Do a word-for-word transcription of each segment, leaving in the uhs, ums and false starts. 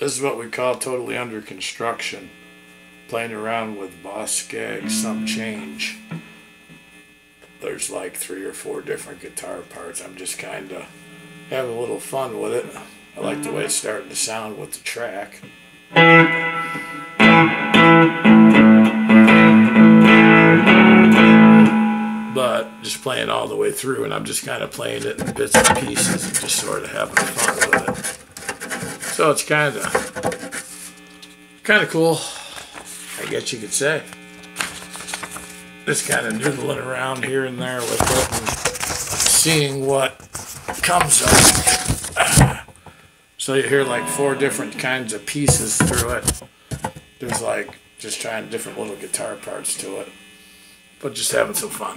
This is what we call totally under construction. Playing around with Boss Scaggs, some change. There's like three or four different guitar parts. I'm just kind of having a little fun with it. I like the way it's starting to sound with the track. But just playing all the way through, and I'm just kind of playing it in bits and pieces and just sort of having fun with it. So it's kind of kind of cool, I guess you could say. Just kind of noodling around here and there with it and seeing what comes of it. So you hear like four different kinds of pieces through it. There's like just trying different little guitar parts to it, but just having some fun.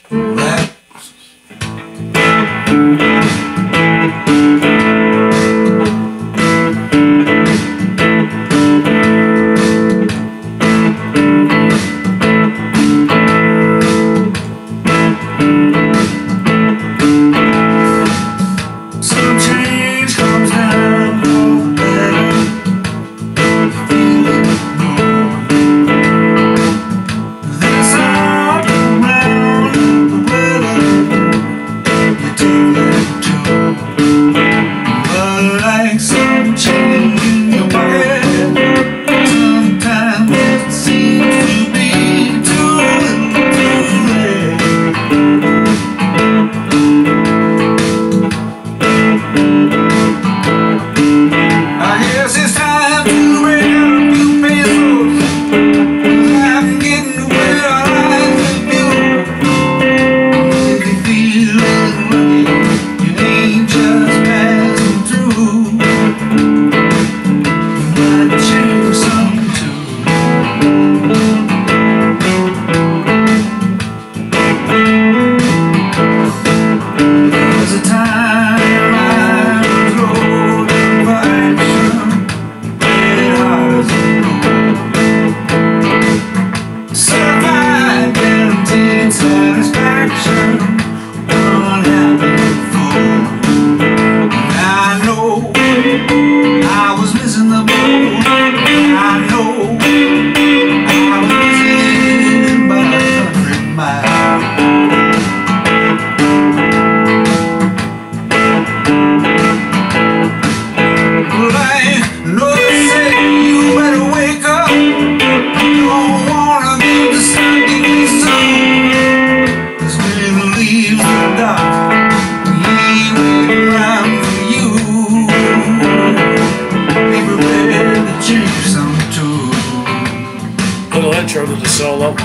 Intro to the solo, if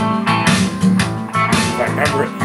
I remember it.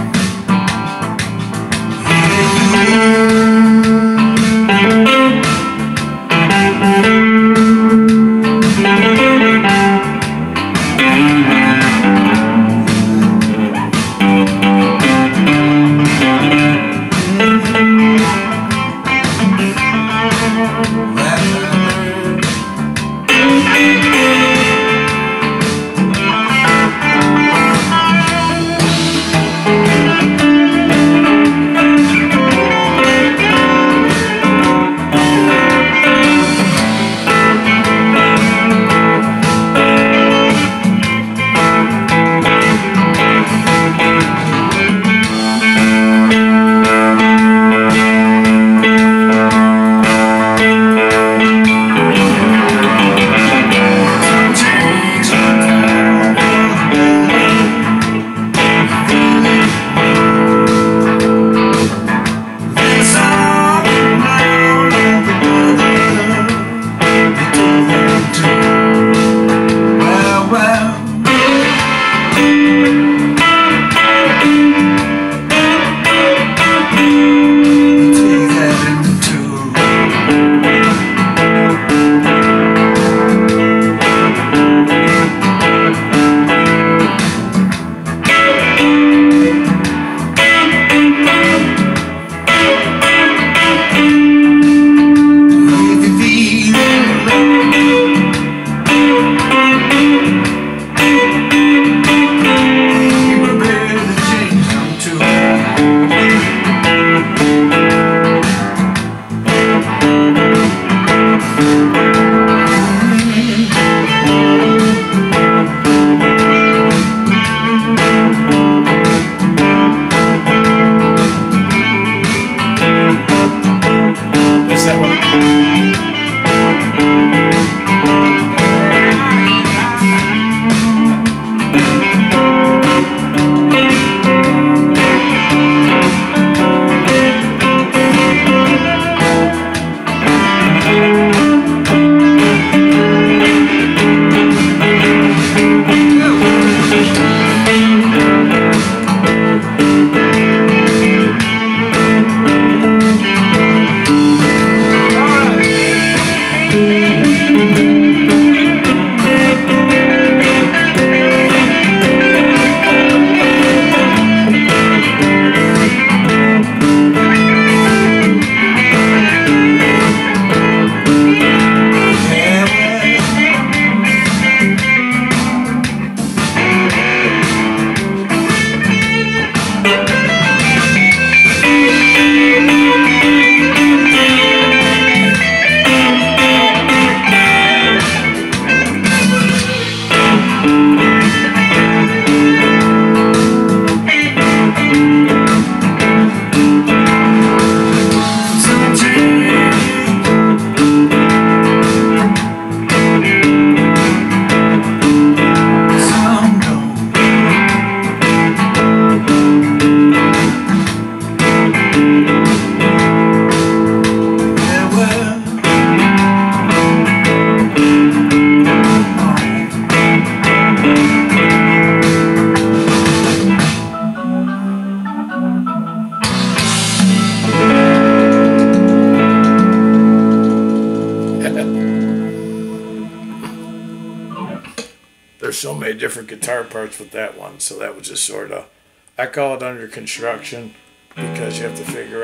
There's so many different guitar parts with that one, so that was just sort of, I call it under construction because you have to figure